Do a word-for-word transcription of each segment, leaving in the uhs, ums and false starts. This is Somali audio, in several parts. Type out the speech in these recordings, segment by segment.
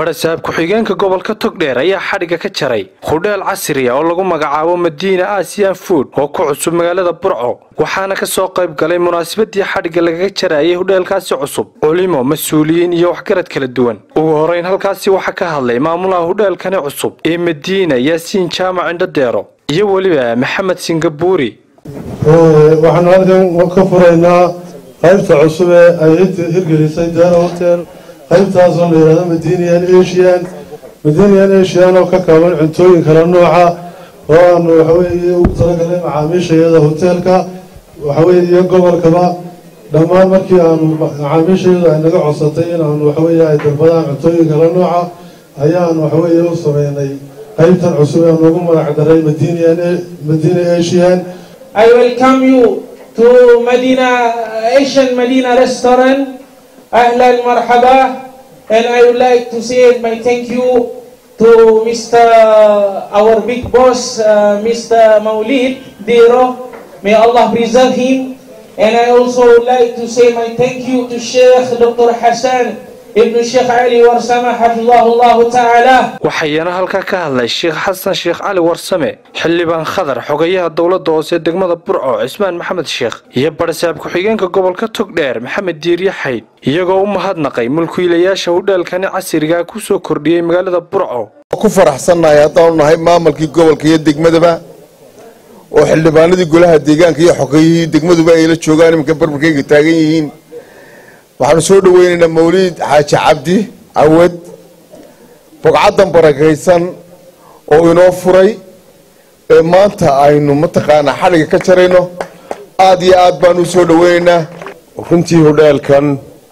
barasaab ku-xigeenka gobolka Togdheer ayaa xadhiga ka jaray hudheel casri ah oo lagu magacaabo Medina Asian Food oo ku cusub magaalada Burco waxaana ka soo qayb galay munaasabadii xadhiga laga jarayay hudheelkaasi cusub culimo mas'uuliyiin iyo waxgarad kala duwan ugu horeyn halkaasi waxa ka hadlay maamulaha hudheelkan cusub ee Medina Yaasiin Jaamac Indhadeero iyo waliba Maxamed Singabuuri waxaan halkan ka furaynaa qaybta cusub ee ay hirgelisay Dara Hotel qaybtaas oo la yiraahdo Medina Asian Medina Asian oo ka kooban cuntooyin kala nooca oo aan waxa weeye ugu talagalay macaamiishayada hotelka waxa weeye gobolkaba dhammaan markii aan macaamiishayada ay naga codsatay in aan waxa weeye ay dalbadaan cuntooyin kala nooca ayaan waxa weeye u sameynay qaybtan cusub ee lagu magac daray Medina Medina Asian. I welcome you to Medina Asian Medina restaurant. Ahlan marhaba, and I would like to say my thank you to Mister our big boss, uh, Mister Maulid Dero. May Allah preserve him. And I also would like to say my thank you to Sheikh Doctor Hassan Ibn Sheikh Ali Warsame Hafizahullah Ta'ala. waxayna halka ka hadlay Sheikh Hassan Sheikh Ali Warsame xildhibaan Khadar xogayaha dawladda hoose degmada Burco Cismaan Maxamed Sheikh iyo barasaab ku-xigeenka gobolka Togdheer Maxamed Diiriye Xayd iyagoo u mahadnaqay mulkiilayaasha hudheelkan casriga ku soo kordhiyay magaalada Burco ku faraxsanahay hadaan nahay maamulkii gobolka iyo degmadaba oo xildhibaanadii golaha deegaanka iyo xogayihii degmaduba ay la joogaan imka barbarkayga taagan yihiin waxaan soo dhaweynaynaa Mawlid Xaaji Cabdi Awad bogcadan barakaysan oo inoo furay ee maanta aynu mataqaana xadhiga ka jarayno aad iyo aad baan u soo dhaweynaynaa runtii hudheelkan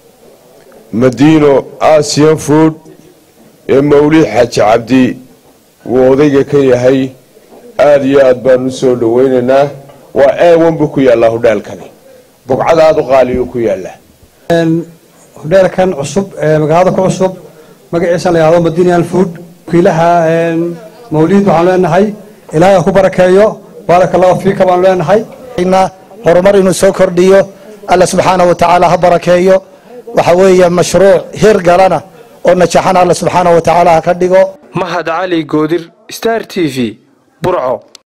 Medina Asian Food ee Mawlid Xaaji Cabdi uu odayga ka yahay aad iyo aad baan u soo dhaweynaynaa waa eewan buu ku yaala hudheelkani bogcada aad u qaaliyo ku yaala hudheelkan cusub ee magaalada ku cusub magaciisa la yiraahdo Medina Food kiilaha Mawlid waxaan leenahay ilaahay ku barakeeyo barakallahu fiika waan leenahay ina horumar inuu soo kordhiyo Allah subhanahu wa ta'ala ha barakeeyo waxa weeye mashruuc hir galana oo najaxana Allah subhanahu wa ta'ala ka dhigo Mahad Ali Goodir Star T V Burco.